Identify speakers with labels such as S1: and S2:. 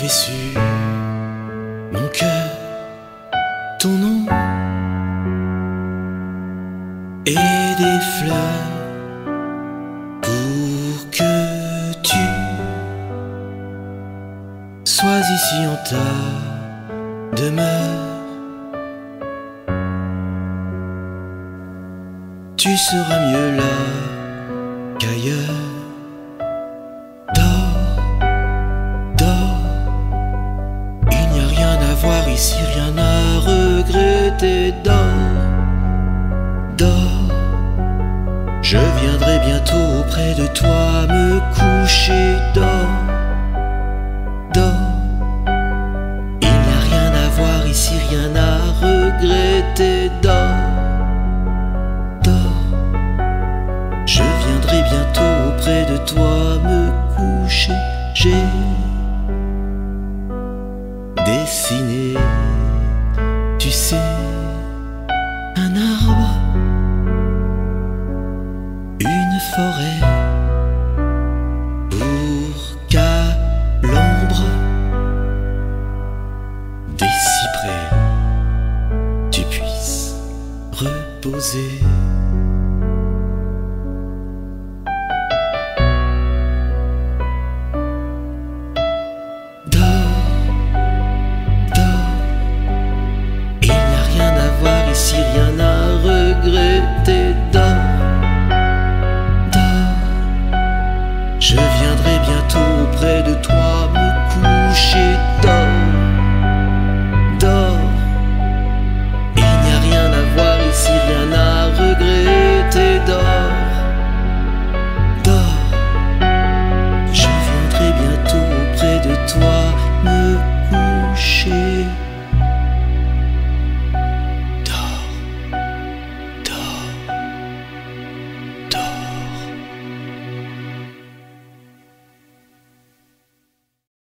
S1: j'avais su, mon cœur, ton nom et des fleurs pour que tu sois ici en ta demeure. Tu seras mieux là qu'ailleurs. Dors, dors, il n'y a rien à voir ici, rien à regretter. Dors, dors, je viendrai bientôt auprès de toi me coucher. Dors, dors, il n'y a rien à voir ici, rien à regretter. Dors, je viendrai bientôt auprès de toi me coucher. J'ai dessiné, tu sais, un arbre, une forêt, pour qu'à l'ombre des cyprès tu puisses reposer. Si rien à regretter, dors, dors, je viendrai bientôt auprès de toi